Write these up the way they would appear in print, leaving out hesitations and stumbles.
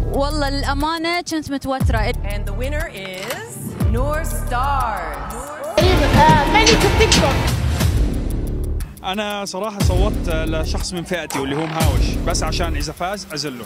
والله للأمانة كنت متوترة. And the winner is Noor Stars. ملك التيك توك. أنا صراحة صوتت لشخص من فئتي واللي هو مهاوش، بس عشان إذا فاز أزله.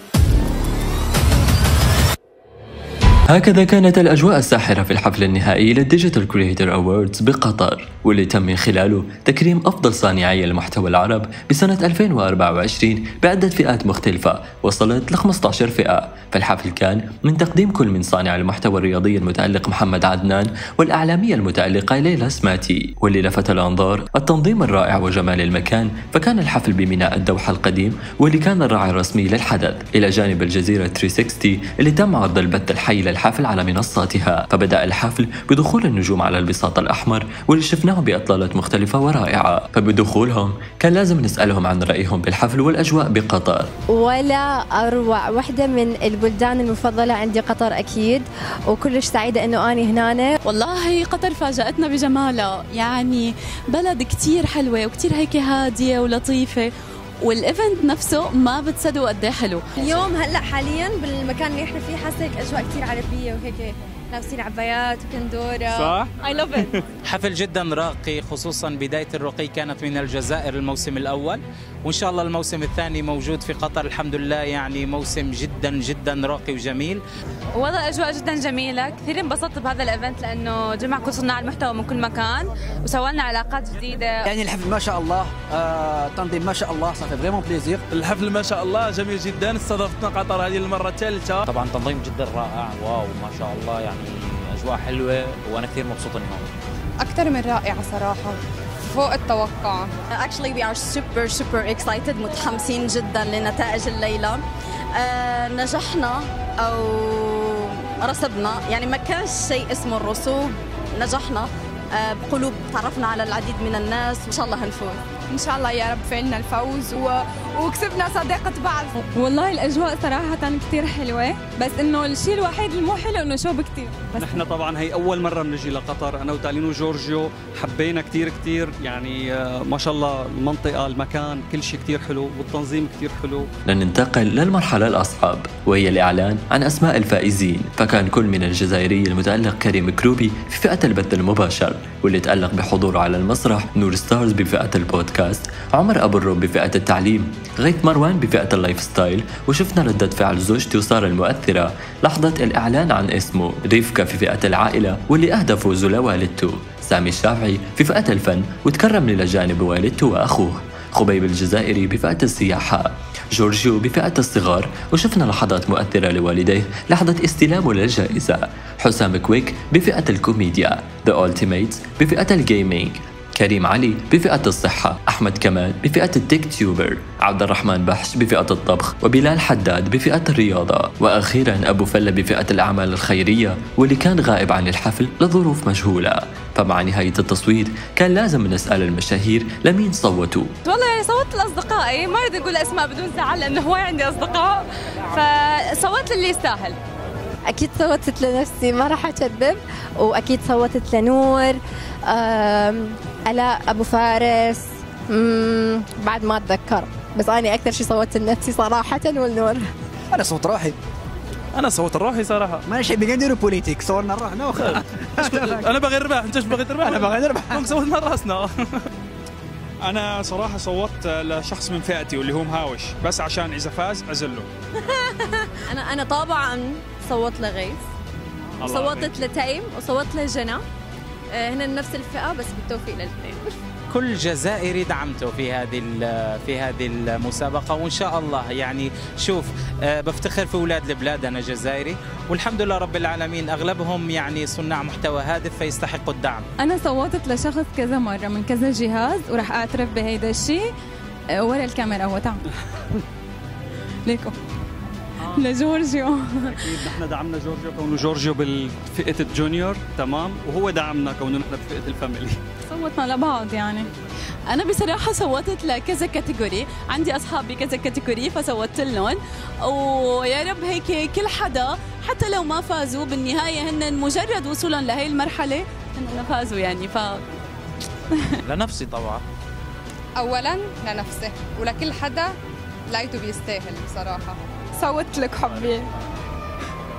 هكذا كانت الأجواء الساحرة في الحفل النهائي للديجيتال كرييتر أووردز بقطر، واللي تم من خلاله تكريم أفضل صانعي المحتوى العرب بسنة 2024 بعدة فئات مختلفة وصلت ل 15 فئة. فالحفل كان من تقديم كل من صانع المحتوى الرياضي المتألق محمد عدنان والإعلامية المتألقة ليلى سماتي، واللي لفت الأنظار التنظيم الرائع وجمال المكان. فكان الحفل بميناء الدوحة القديم واللي كان الراعي الرسمي للحدث، إلى جانب الجزيرة 360 اللي تم عرض البث الحي الحفل على منصاتها. فبدأ الحفل بدخول النجوم على البساط الأحمر واللي شفناه بإطلالات مختلفة ورائعة. فبدخولهم كان لازم نسألهم عن رأيهم بالحفل والأجواء بقطر. ولا أروع، واحدة من البلدان المفضلة عندي قطر أكيد، وكلش سعيدة إنه أنا هنا. والله قطر فاجأتنا بجمالها، يعني بلد كتير حلوة وكتير هيك هادية ولطيفة، والايفنت نفسه ما بتصدقوا قد ايه حلو. اليوم هلا حاليا بالمكان اللي احنا فيه حاسه هيك اجواء كثير عربيه وهيك لابسين عبايات وكندوره. صح؟ I love it. حفل جدا راقي، خصوصا بداية الرقي كانت من الجزائر الموسم الأول، وإن شاء الله الموسم الثاني موجود في قطر الحمد لله. يعني موسم جدا جدا راقي وجميل. والله الأجواء جدا جميلة، كثير انبسطت بهذا الإيفنت لأنه جمع كل صناع المحتوى من كل مكان وسوى لنا علاقات جديدة. يعني الحفل ما شاء الله، تنظيم ما شاء الله، صافي فريمون بليزير. الحفل ما شاء الله جميل جدا، استضفتنا قطر هذه المرة الثالثة. طبعا تنظيم جدا رائع، واو ما شاء الله، يعني أجواء حلوة وأنا كثير مبسوط إني موجود. أكثر من رائعة صراحة، فوق التوقع. Actually we are super excited، متحمسين جدا لنتائج الليلة. نجحنا أو رسبنا، يعني ما كانش شيء اسمه الرسوب، نجحنا بقلوب، تعرفنا على العديد من الناس، وإن شاء الله هنفوز إن شاء الله يا رب فعلنا الفوز وكسبنا صداقة بعض. والله الأجواء صراحة كتير حلوة، بس إنه الشيء الوحيد المو حلو إنه شوب كتير. نحن طبعا هي أول مرة بنجي لقطر، أنا وتالين وجورجيو، حبينا كتير يعني ما شاء الله المنطقة المكان كل شيء كتير حلو والتنظيم كتير حلو. لننتقل للمرحلة الأصعب وهي الإعلان عن أسماء الفائزين. فكان كل من الجزائري المتألق كريم كروبي في فئة البث المباشر، واللي تألق بحضوره على المسرح، نور ستارز بفئة البودكاست، عمر أبو الروب بفئة التعليم، غيث مروان بفئة اللايف ستايل. وشفنا ردة فعل زوجتي وسارة المؤثرة لحظة الإعلان عن اسمه، ريفكا في فئة العائلة واللي أهدى فوزه لوالدته، سامي الشافعي في فئة الفن وتكرم إلى جانب والدته وأخوه، خبيب الجزائري بفئة السياحة، جورجيو بفئة الصغار وشفنا لحظات مؤثرة لوالديه لحظة استلامه للجائزة، حسام كويك بفئة الكوميديا، ذا أولتيميتس بفئة الجيمينج، كريم علي بفئة الصحة، أحمد كمال بفئة التيك تيوبر، عبد الرحمن بحش بفئة الطبخ، وبلال حداد بفئة الرياضة، وأخيرا أبو فلة بفئة الأعمال الخيرية، واللي كان غائب عن الحفل لظروف مجهولة. فمع نهاية التصويت كان لازم نسأل المشاهير لمين صوتوا. والله صوت لأصدقائي، ما أريد أقول أسماء بدون زعل لأنه هو عندي أصدقاء، فصوت للي يستاهل. أكيد صوتت لنفسي، ما راح أكذب، وأكيد صوتت لنور، ألاء أبو فارس، بعد ما أتذكر، بس أنا أكثر شيء صوتت لنفسي صراحة والنور. أنا صوت روحي. أنا صوت الروحي صراحة. ما نحب نديروا بوليتيك، صورنا روحنا وخلاص. أنا باغي نربح، أنت ايش باغي تربح؟ أنا باغي نربح. دونك صوتنا راسنا. أنا صراحة صوتت لشخص من فئتي واللي هو مهاوش، بس عشان إذا فاز أزله. أنا طبعا صوت لغيث، صوتت لتيم وصوت لجنى، هنا نفس الفئة بس بالتوفيق للاثنين. كل جزائري دعمته في هذه المسابقة، وإن شاء الله يعني شوف بفتخر في أولاد البلاد، أنا جزائري والحمد لله رب العالمين أغلبهم يعني صناع محتوى هادف فيستحقوا الدعم. أنا صوتت لشخص كذا مرة من كذا جهاز، وراح أعترف بهيدا الشيء ورا الكاميرا. هو تعال ليكم لجورجيو. أكيد نحن دعمنا جورجيو كونه جورجيو بالفئة الجونيور، تمام، وهو دعمنا كونه نحن بفئة الفاميلي. صوتنا لبعض يعني. أنا بصراحة صوتت لكذا كاتيجوري، عندي أصحابي كذا كاتيجوري فصوتت لهم، ويا رب هيك كل حدا حتى لو ما فازوا بالنهاية هن مجرد وصولا لهي المرحلة هن فازوا يعني. لنفسي طبعا. أولا لنفسه ولكل حدا لقيته بيستاهل بصراحة. صوت لك حبي.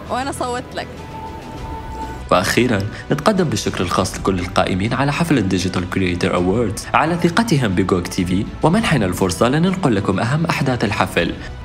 وأنا صوت لك. وأخيرا نتقدم بالشكر الخاص لكل القائمين على حفل الديجيتال كرييتر أووردز على ثقتهم بجوج تي في ومنحنا الفرصة لننقل لكم أهم أحداث الحفل